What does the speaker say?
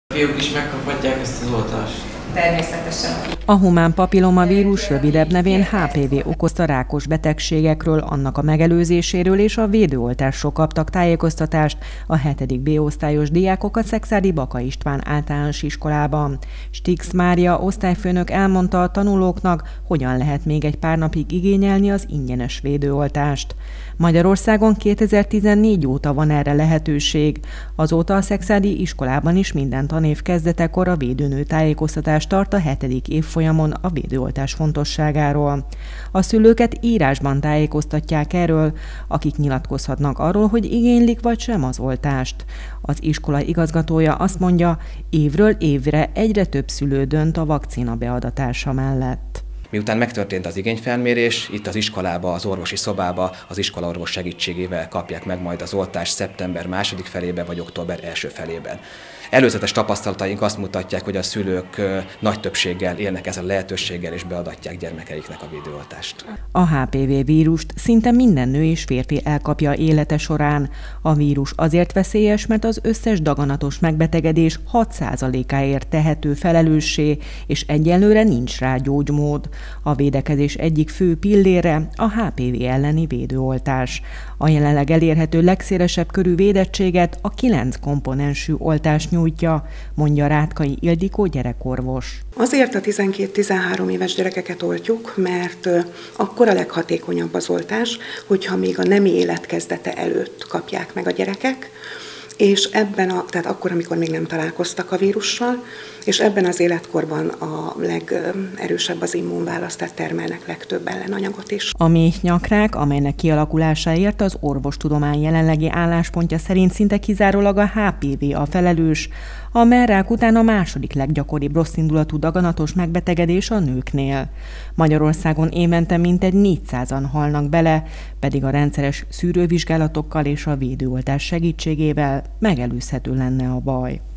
Fiúk is megkaphatják ezt az oltást. Természetesen. A humán papillomavírus rövidebb nevén HPV okozta rákos betegségekről, annak a megelőzéséről és a védőoltásról kaptak tájékoztatást a 7. B-osztályos diákok a Szekszárdi Baka István általános iskolában. Stix Mária osztályfőnök elmondta a tanulóknak, hogyan lehet még egy pár napig igényelni az ingyenes védőoltást. Magyarországon 2014 óta van erre lehetőség. Azóta a szekszárdi iskolában is minden tanév kezdetekor a védőnő tájékoztatást tart a 7. évfolyamon a védőoltás fontosságáról. A szülőket írásban tájékoztatják erről, akik nyilatkozhatnak arról, hogy igénylik vagy sem az oltást. Az iskola igazgatója azt mondja, évről évre egyre több szülő dönt a vakcina beadatása mellett. Miután megtörtént az igényfelmérés, itt az iskolába, az orvosi szobába az iskolaorvos segítségével kapják meg majd az oltást szeptember második felében vagy október első felében. Előzetes tapasztalataink azt mutatják, hogy a szülők nagy többséggel élnek ezzel a lehetőséggel és beadatják gyermekeiknek a védőoltást. A HPV vírust szinte minden nő és férfi elkapja élete során. A vírus azért veszélyes, mert az összes daganatos megbetegedés 6%-áért tehető felelőssé, és egyelőre nincs rá gyógymód. A védekezés egyik fő pillére a HPV elleni védőoltás. A jelenleg elérhető legszélesebb körű védettséget a 9 komponensű oltás nyújtja, mondja Rátkai Ildikó gyerekorvos. Azért a 12-13 éves gyerekeket oltjuk, mert akkor a leghatékonyabb az oltás, hogyha még a nemi élet kezdete előtt kapják meg a gyerekek, és tehát akkor, amikor még nem találkoztak a vírussal, és ebben az életkorban a legerősebb az immunválasz, tehát termelnek legtöbb ellenanyagot is. A méhnyakrák, amelynek kialakulásáért az orvostudomány jelenlegi álláspontja szerint szinte kizárólag a HPV a felelős, a mellrák után a második leggyakoribb rosszindulatú daganatos megbetegedés a nőknél. Magyarországon évente mintegy 400-an halnak bele, pedig a rendszeres szűrővizsgálatokkal és a védőoltás segítségével megelőzhető lenne a baj.